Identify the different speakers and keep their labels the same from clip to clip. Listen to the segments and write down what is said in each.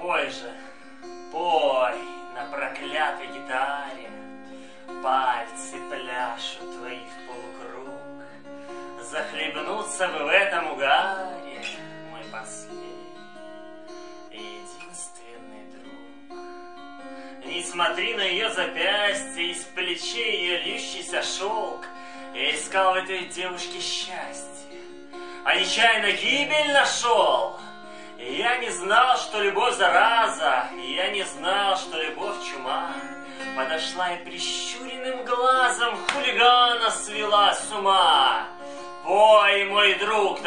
Speaker 1: пой же, пой на проклятой гитаре. Пальцы пляшут твои в полукруг. Захлебнуться бы в этом угаре, мой последний и единственный друг. Не смотри на ее запястье, из плечей ее льющийся шелк. Я искал в этой девушке счастье, а нечаянно гибель нашел. И я не знал, что любовь зараза, и я не знал, что любовь чума. Подошла и прищуренным глазом хулигана свела с ума. Пой, мой друг,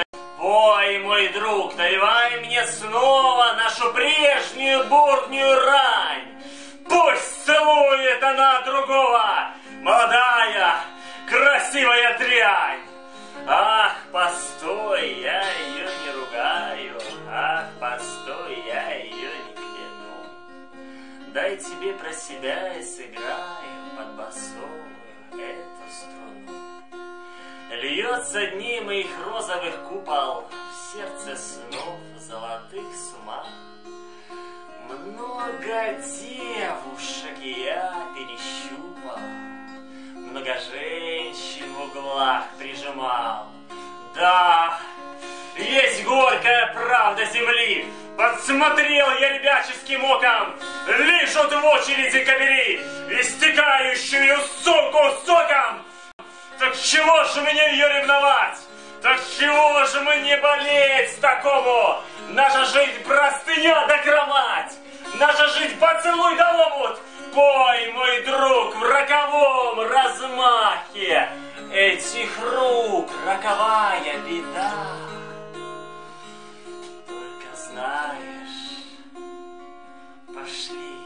Speaker 1: наливай мне снова нашу прежнюю бурную рань. Пусть целует она другого, молодая, красивая дрянь. Ах, постой, я ее не ругаю, ах, постой, я ее не кляну. Дай тебе про себя и сыграю под басовую эту струну. Льется дни моих розовых купол в сердце снов золотых сумах. Много девушек я перещупал, много женщин в углах прижимал. Да, есть горькая правда земли. Подсмотрел я ребяческим оком, лижут в очереди кобели, истекающую суку соком. Так чего же мне ее ревновать? Так чего же мне болеть такому? Наша жизнь простыня да кровать, наша жизнь поцелуй да омут. Пой, мой друг, в роковом размахе этих рук роковая беда. Только знаешь, пошли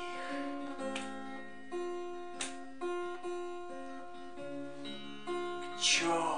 Speaker 1: их к черту.